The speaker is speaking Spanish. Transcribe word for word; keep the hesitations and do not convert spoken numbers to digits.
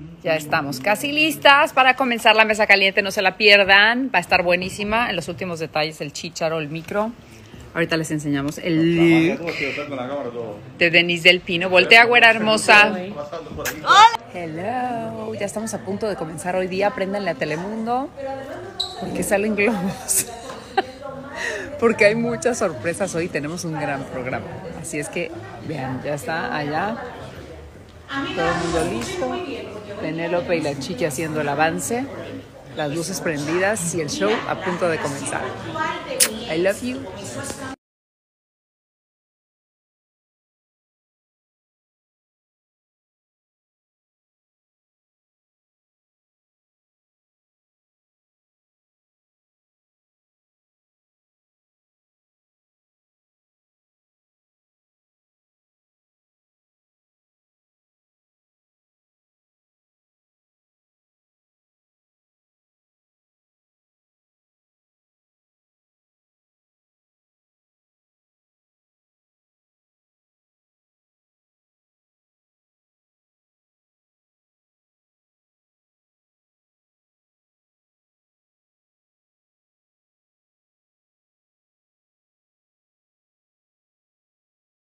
Ya estamos casi listas para comenzar la mesa caliente, no se la pierdan, va a estar buenísima. En los últimos detalles el chícharo, el micro. Ahorita les enseñamos el look de Denise del Pino. Voltea, güera hermosa. Hello, ya estamos a punto de comenzar hoy día. Préndanle a Telemundo porque salen globos. Porque hay muchas sorpresas hoy, tenemos un gran programa. Así es que, vean, ya está allá. Todo el mundo listo. Penélope y la chiqui haciendo el avance. Las luces prendidas y el show a punto de comenzar. I love you.